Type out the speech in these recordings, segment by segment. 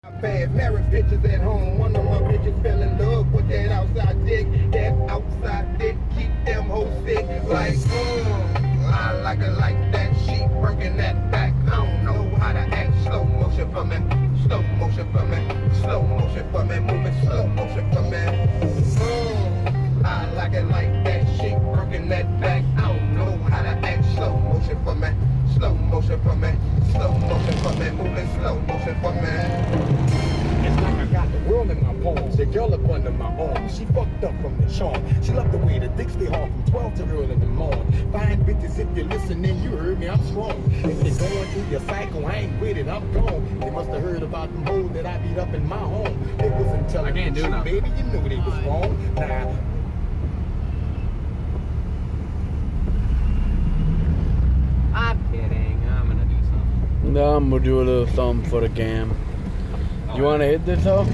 Bad married bitches at home. One of my bitches fell in love with that outside dick. That outside dick keep them hoes sick. Like, I like it like that. She working that back. I don't know how to act. Slow motion for me. Slow motion for me. Slow motion for me. Moving slow motion for me. I like it like that. She working that back. I don't know how to act. Slow motion for me. Slow motion for me. Slow motion for me. Moving slow motion for me. It's like I got the world in my palms. The girl up under my arm. She fucked up from the charm. She loved the way the dick stay hard from 12 to early in the morning. Fine bitches, if you're listening, you heard me, I'm strong. If you're going through your cycle, I ain't with it, I'm gone. They must have heard about them hoes that I beat up in my home. They wasn't telling the truth, baby, you knew they was wrong. Nah. I'm kidding. I'm gonna do something. No, I'm gonna do a little something for the cam. You wanna hit this though?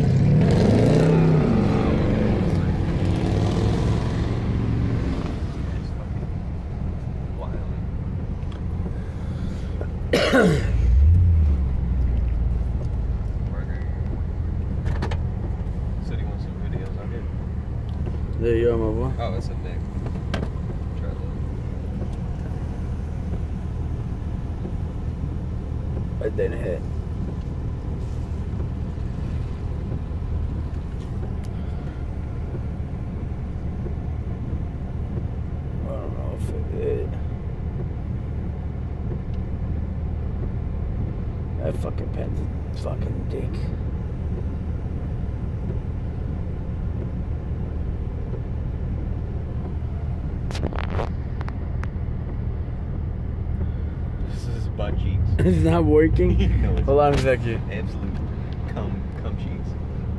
Said he wants some videos. I did. There you are, my boy. Oh, it's a Nick. Try that. It didn't hit. I don't know if it did. That fucking pen's a fucking dick. This is butt cheeks. It's not working? No, it's Hold on a second. absolute cum cheeks.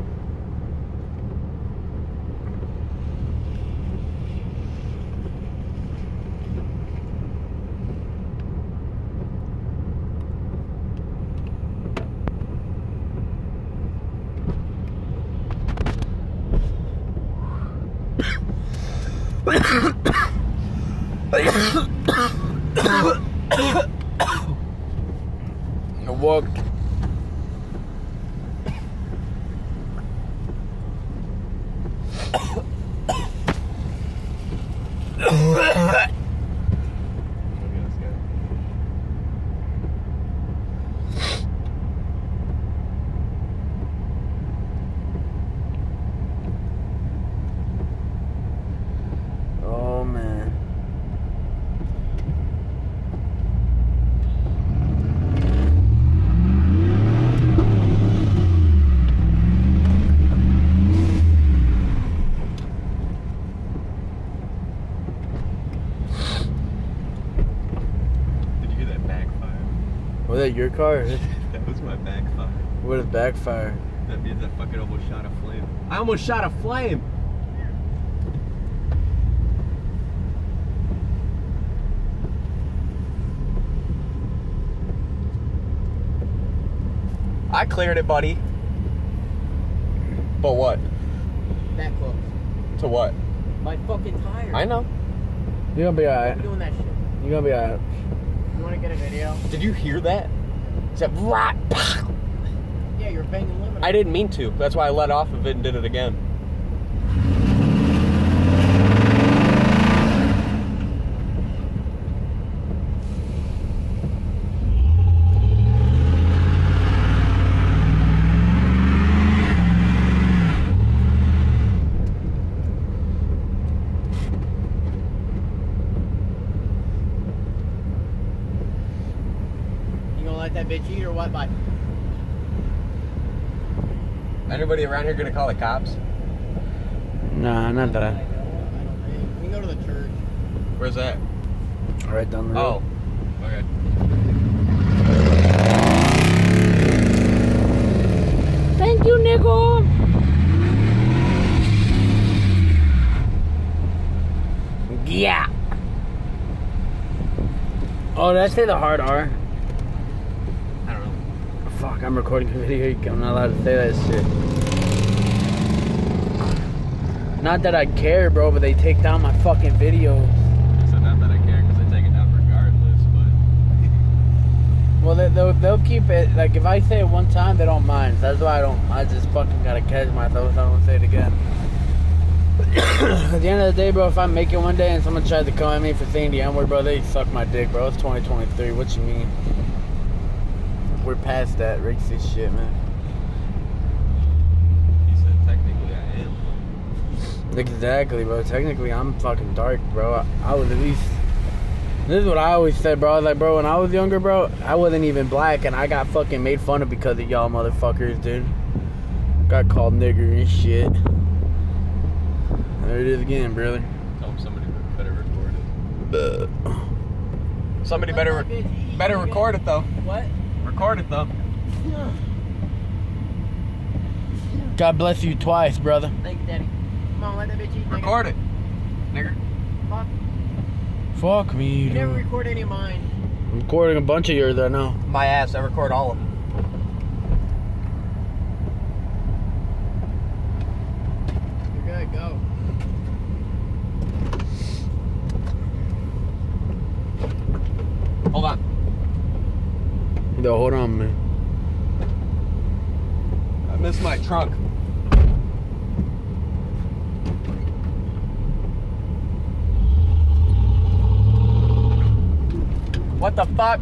Walk. Oh man. Was that your car? That was my backfire. What is backfire? That means I fucking almost shot a flame. I almost shot a flame! I cleared it, buddy. But what? Back hooks. To what? My fucking tire. I know. You're gonna be alright. I'm doing that shit. You're gonna be alright. You wanna get a video? Did you hear that? Is that Yeah, you're banging limit. I didn't mean to. That's why I let off of it and did it again. You gonna let that bitch eat or what, bud? Anybody around here gonna call the cops? Nah, not that. I don't think. We can go to the church. Where's that? Right down the road. Oh. Okay. Thank you, Nickel. Yeah. Oh, did I say the hard R? I don't know. Fuck, I'm recording a video. I'm not allowed to say that shit. Not that I care, bro, but they take down my fucking videos. So not that I care, because I take it down regardless, but... Well, they'll keep it. Like, if I say it one time, they don't mind. That's why I just fucking gotta catch myself so I don't say it again. At the end of the day, bro, if I make it one day and someone tries to come at me for saying the N-word, bro, they suck my dick, bro. It's 2023. What you mean? We're past that racist shit, man. He said technically I am. Exactly, bro. Technically, I'm fucking dark, bro. I was at least... This is what I always said, bro. I was like, bro, when I was younger, bro, I wasn't even black, and I got fucking made fun of because of y'all motherfuckers, dude. Got called nigger and shit. There it is again, brother. Tell him somebody better record it. Somebody better record it, though. What? Record it, though. God bless you twice, brother. Thank you, Daddy. Come on, let that bitch eat. Record it, nigger. Fuck. Fuck me, You never dude. record any of mine. I'm recording a bunch of yours right now. My ass, I record all of them. You're good, go. Hold on. Yo, hold on, man. I missed my trunk. What the fuck?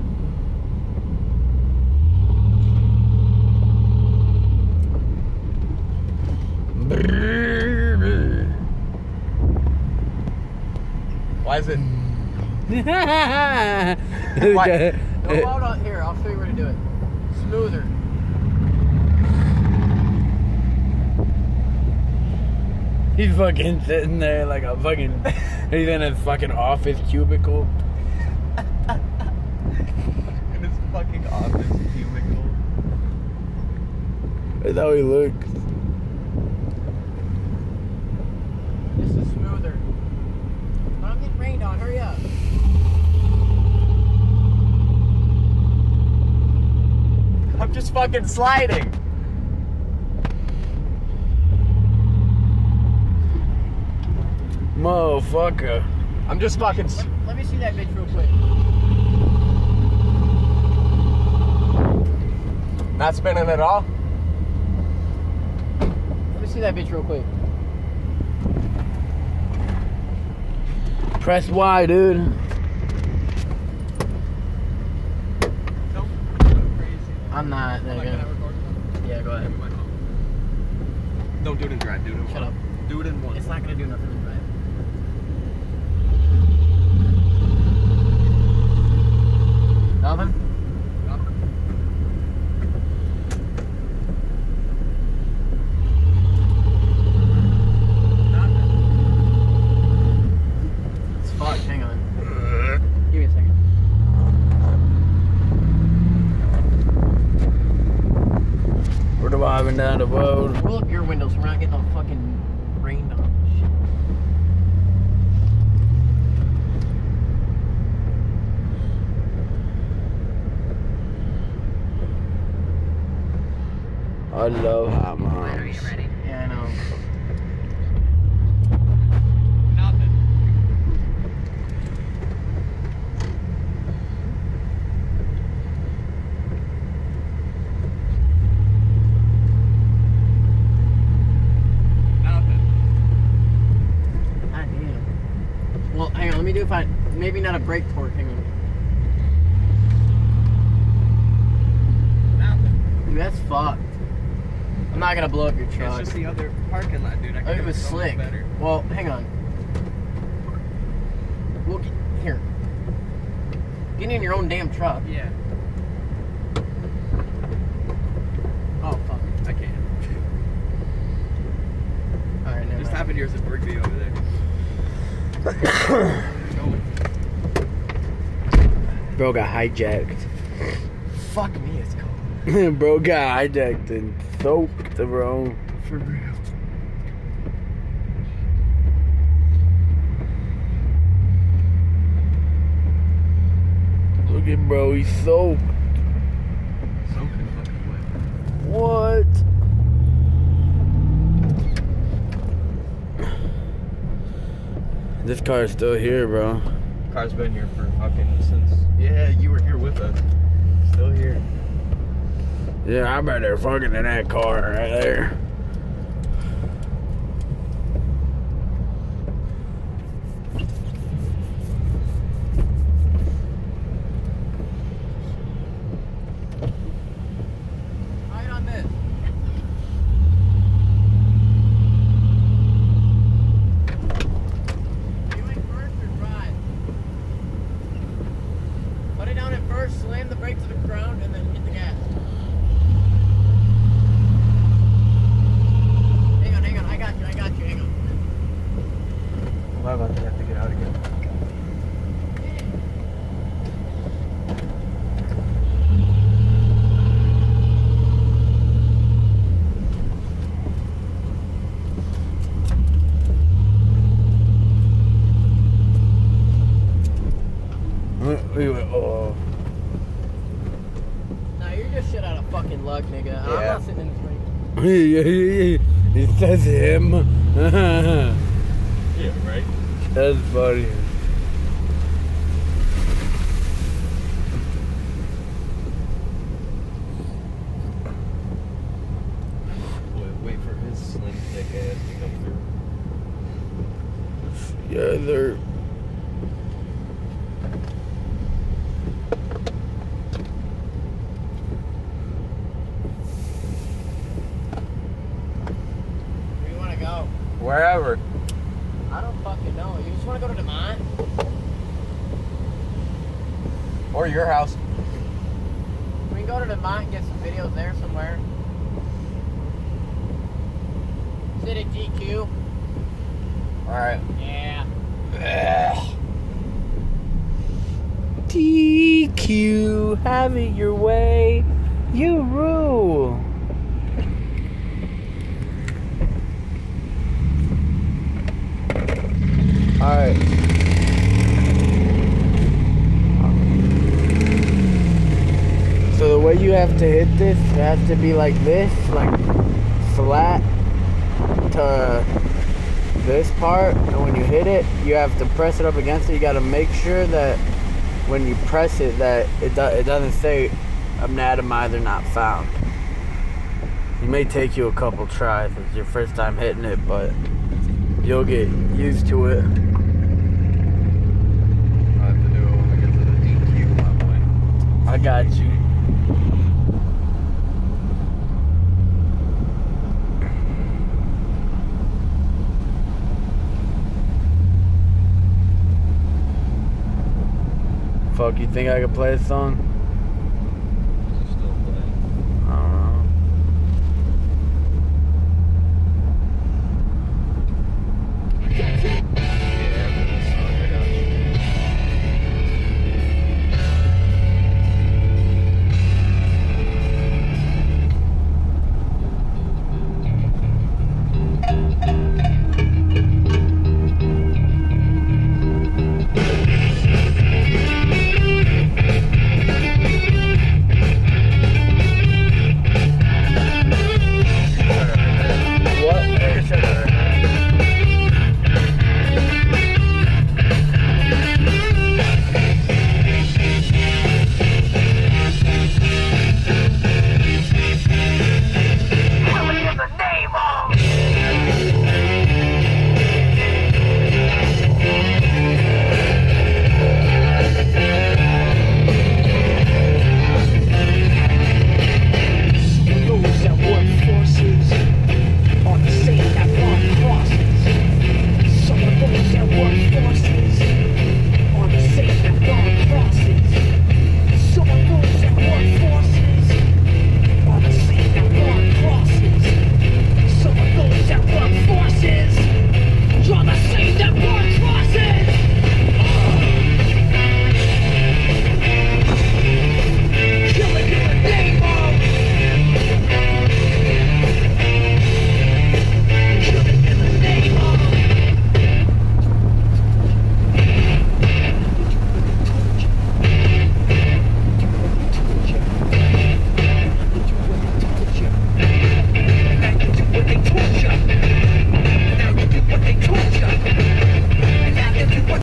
Why is it? What? No, hold on. Here, I'll show you where to do it. Smoother. He's fucking sitting there like a fucking... He's in his fucking office cubicle. In his fucking office cubicle. That's how he looks. This is smoother. I'm getting rained on. Hurry up. I'm just fucking sliding. Motherfucker. I'm just fucking. Let me see that bitch real quick. Not spinning at all. Let me see that bitch real quick. Press Y, dude. I'm not. There you go. Yeah, go ahead. Don't do it in drive. Do it in one. Shut up. Do it in one. It's not gonna do nothing to drive. Nothing? It's fucked. Hang on. Give me a second. We're driving down the road. Roll up your windows so we're not getting all fucking rained on. Shit. I love hot moms. Yeah, I know. Nothing. Nothing. God damn. Well, hang on. Let me do maybe not a brake torque. Hang on. Nothing. Dude, that's fucked. I'm not gonna blow up your It's truck. just the other parking lot, dude. I Oh, could it was have so much slick. better. Well, hang on. We'll get, here. Get in your own damn truck. Yeah. Oh, fuck. I can't. Alright, never Just mind. happened yours at Brigby over there. Going. Bro got hijacked. Fuck me, it's cold. Bro got hijacked and soaked, bro. For real. Look at bro, he's soaked. Soaking fucking wet. What? This car is still here, bro. Car's been here for fucking since. Yeah, you were here with us. still here. Yeah, I bet they're fucking in that car right there. Right on this. You in first or drive? Put it down at first, slam the brake to the ground, and then hit the gas. Hang on, I got you, hang on. Why about to have to get out again? We went, oh. Nah, you're just shit out of fucking luck, nigga. I'm Yeah. not sitting in this ring. It says him. Yeah, right? That's funny. Wait for his slim thick ass to come through. Yeah, they're. Where you wanna go? Wherever. I don't fucking know. You just wanna go to DeMont? Or your house. We can go to DeMont and get some videos there somewhere. Sit at GQ. Alright. Yeah. TQ, have it your way. You rule. Alright. So the way you have to hit this, it has to be like this, like flat to this part, and when you hit it, you have to press it up against it. You got to make sure that when you press it, that it doesn't say anatomizer not found. It may take you a couple tries. It's your first time hitting it, but you'll get used to it. I'll have to do it when we get to the DQ, my boy. I got you. Fuck, you think I could play a song?